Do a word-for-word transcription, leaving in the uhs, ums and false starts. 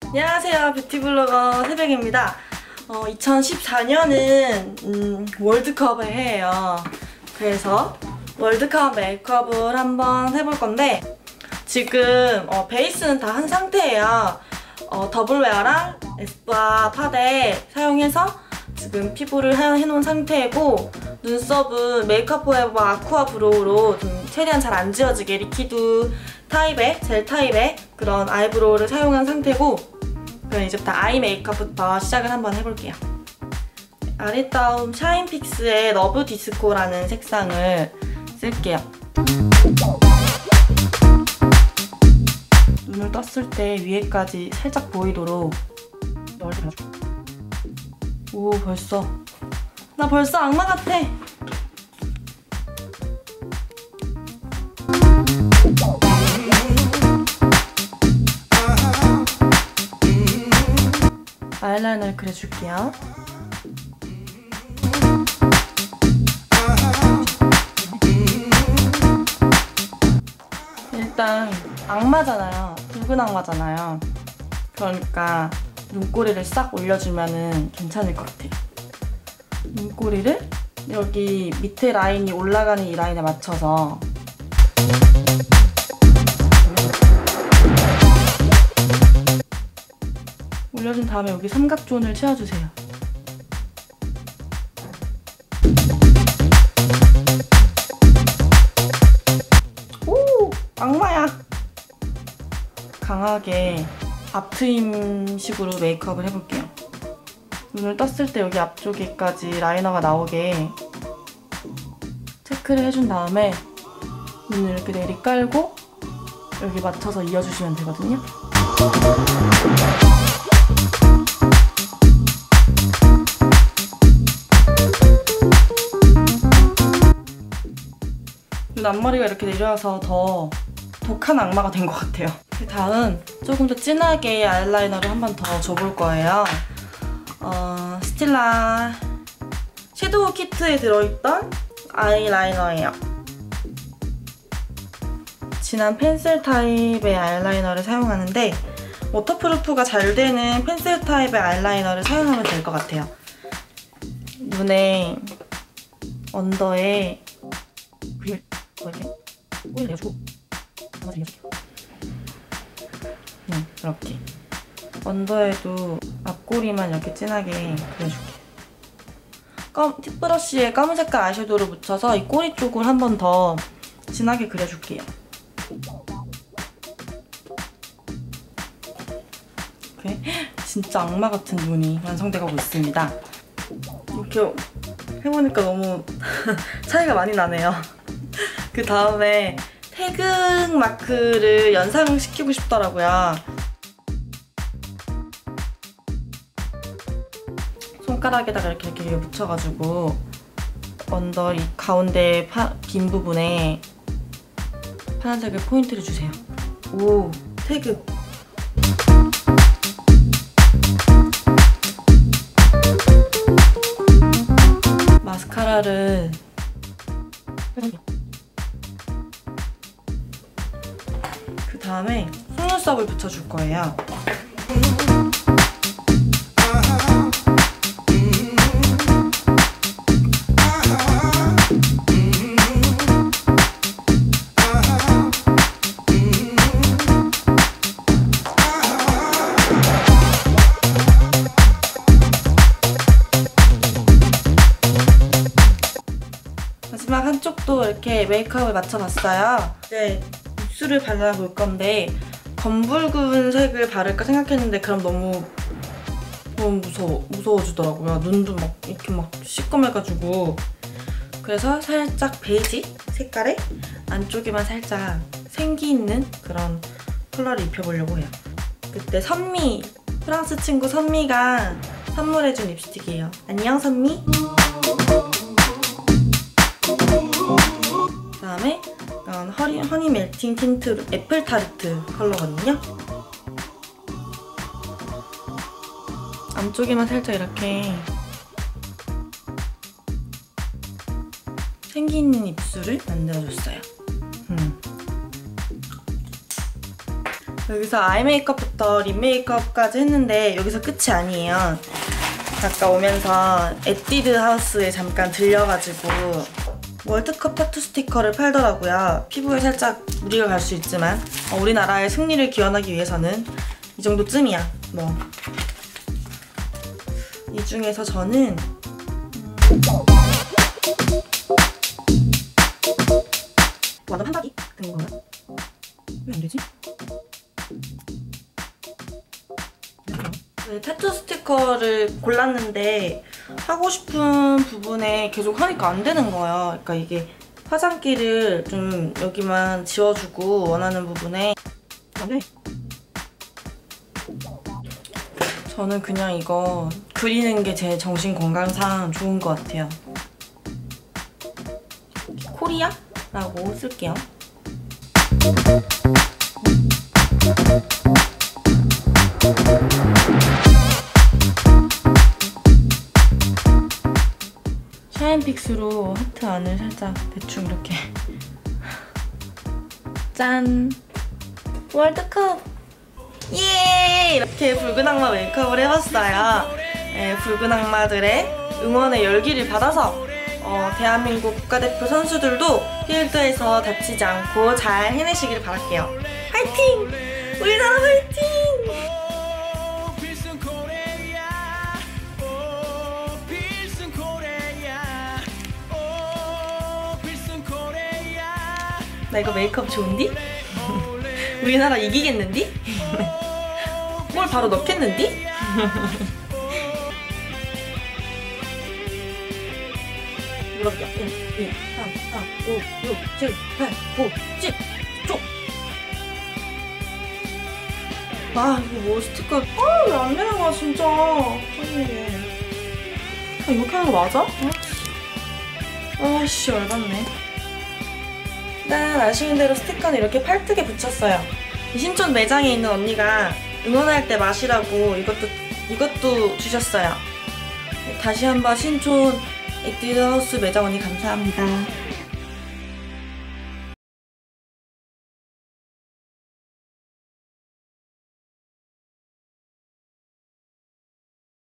안녕하세요, 뷰티블로거 새벽입니다. 어, 이천십사 년은 음, 월드컵의 해예요. 그래서 월드컵 메이크업을 한번 해볼 건데 지금 어, 베이스는 다 한 상태예요. 어, 더블웨어랑 에스쁘아 파데 사용해서 지금 피부를 해놓은 상태이고, 눈썹은 메이크업 포에버 아쿠아 브로우로 좀 최대한 잘 안 지워지게 리퀴드 타입의 젤 타입의 그런 아이브로우를 사용한 상태고, 그럼 이제부터 아이 메이크업부터 시작을 한번 해볼게요. 아리따움 샤인픽스의 러브 디스코라는 색상을 쓸게요. 눈을 떴을 때 위에까지 살짝 보이도록 넣어주고. 오, 벌써 나 벌써 악마 같아. 아이라이너를 그려줄게요. 일단 악마잖아요. 붉은 악마잖아요. 그러니까 눈꼬리를 싹 올려주면은 괜찮을 것 같아요. 눈꼬리를 여기 밑에 라인이 올라가는 이 라인에 맞춰서 올려준 다음에 여기 삼각존을 채워주세요. 오! 악마야! 강하게 앞트임식으로 메이크업을 해볼게요. 눈을 떴을 때 여기 앞쪽에까지 라이너가 나오게 체크를 해준 다음에 눈을 이렇게 내리 깔고 여기 맞춰서 이어주시면 되거든요. 눈 앞머리가 이렇게 내려와서 더 독한 악마가 된 것 같아요. 그 다음 조금 더 진하게 아이라이너를 한 번 더 줘볼 거예요. 어, 스틸라 섀도우 키트에 들어있던 아이라이너예요. 진한 펜슬 타입의 아이라이너를 사용하는데 워터프루프가 잘 되는 펜슬 타입의 아이라이너를 사용하면 될 것 같아요. 눈에 언더에 네, 이렇게 언더에도 앞꼬리만 이렇게 진하게 그려줄게요. 검, 팁브러쉬에 검은 색깔 아이섀도우를 묻혀서 이 꼬리 쪽을 한 번 더 진하게 그려줄게요. 이렇게 진짜 악마 같은 눈이 완성되고 있습니다. 이렇게 해보니까 너무 차이가 많이 나네요. 그 다음에 태극 마크를 연상시키고 싶더라고요. 손가락에다가 이렇게 이렇게 묻혀가지고 언더 이 가운데 파, 빈 부분에 파란색을 포인트를 주세요. 오, 태극! 마스카라를 그 다음에 속눈썹을 붙여줄 거예요. 마지막 한쪽도 이렇게 메이크업을 맞춰봤어요. 이제 입술을 발라볼 건데 검붉은 색을 바를까 생각했는데 그럼 너무 너무 무서워, 무서워지더라고요. 눈도 막 이렇게 막 시꺼매가지고. 그래서 살짝 베이지 색깔에 안쪽에만 살짝 생기 있는 그런 컬러를 입혀보려고 해요. 그때 선미, 프랑스 친구 선미가 선물해준 립스틱이에요. 안녕 선미! 그 다음에 이건 허니, 허니 멜팅 틴트 애플 타르트 컬러거든요. 안쪽에만 살짝 이렇게 생기 있는 입술을 만들어줬어요. 음. 여기서 아이 메이크업부터 립 메이크업까지 했는데 여기서 끝이 아니에요. 아까 오면서 에뛰드 하우스에 잠깐 들려가지고 월드컵 타투 스티커를 팔더라고요. 피부에 살짝 무리가 갈 수 있지만 어, 우리나라의 승리를 기원하기 위해서는 이 정도쯤이야. 뭐 이 중에서 저는 음... 완전 한바기 된 거야? 왜 안 되지? 네, 타투 스티커를 골랐는데 하고 싶은 부분에 계속 하니까 안 되는 거예요. 그러니까 이게 화장기를 좀 여기만 지워주고 원하는 부분에 안 돼. 저는 그냥 이거 그리는 게 제 정신 건강상 좋은 것 같아요. 코리아라고 쓸게요. 샤인픽스로 하트 안을 살짝 대충 이렇게 짠! 월드컵! 예! 이렇게 붉은 악마 메이크업을 해봤어요. 네, 붉은 악마들의 응원의 열기를 받아서 어, 대한민국 국가대표 선수들도 필드에서 다치지 않고 잘 해내시길 바랄게요. 화이팅! 우리나라 화이팅! 나 이거 메이크업 좋은디? 우리나라 이기겠는디? 뭘 바로 넣겠는디? 눌러볼게요. 일, 이, 삼, 사, 오, 육, 칠, 팔, 구, 십, 쪽! 아, 이거 뭐 스티커. 아, 왜 안 되는 거야, 진짜. 짜증나게. 아, 이렇게 하는 거 맞아? 아씨, 열받네. 일단 아시는 대로 스티커는 이렇게 팔뚝에 붙였어요. 이 신촌 매장에 있는 언니가 응원할 때 마시라고 이것도 이것도 주셨어요. 다시 한번 신촌 에뛰드 하우스 매장 언니 감사합니다.